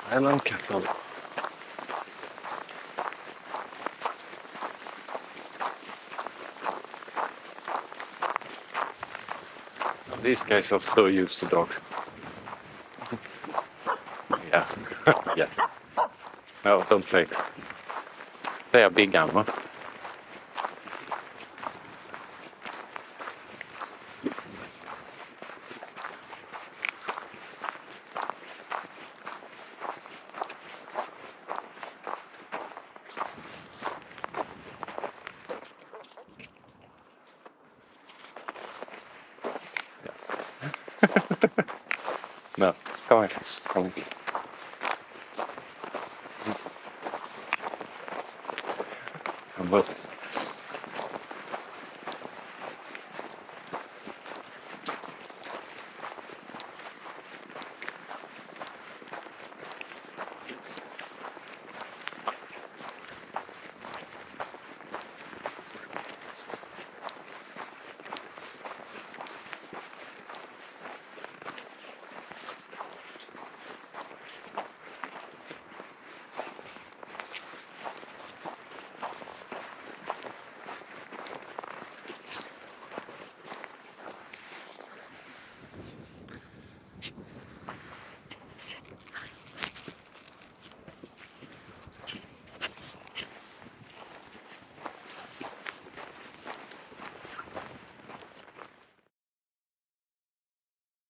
Highland Cattle. These guys are so used to dogs. Yeah. Yeah. No, don't play. They are big Aamu. No, come on. Come on. Come on.